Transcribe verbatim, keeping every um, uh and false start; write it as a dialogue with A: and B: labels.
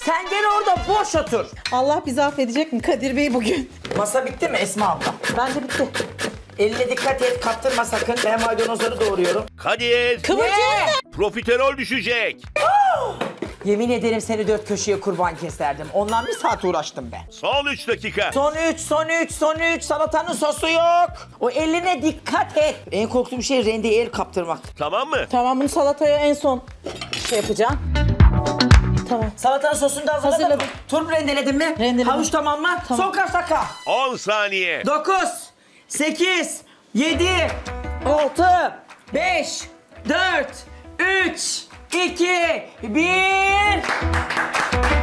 A: Sen gene orada boş otur.
B: Allah bizi affedecek mi Kadir Bey bugün?
A: Masa bitti mi Esma abla?
B: Bence bitti.
A: Eline dikkat et, kaptırma sakın. Ben maydanozları doğruyorum.
C: Kadir,
B: Kıvırcık da.
C: profiterol düşecek.
A: Yemin ederim seni dört köşeye kurban keserdim. Ondan bir saat uğraştım ben.
C: Son üç dakika.
A: Son üç, son üç, son üç. Salatanın sosu yok. O eline dikkat et. En korktuğum şey rendeye el kaptırmak.
C: Tamam mı?
B: Tamam, bunu salataya en son şey yapacağım. Tamam.
A: Salatanın sosunu da hazırladın mı?
B: Hazırladım.
A: Turp rendeledin mi?
B: Rendeledim.
A: Havuç tamam mı?
B: Tamam.
A: Son kaç dakika?
C: on saniye.
A: dokuz, sekiz, yedi, altı, beş, dört, üç, iki, bir.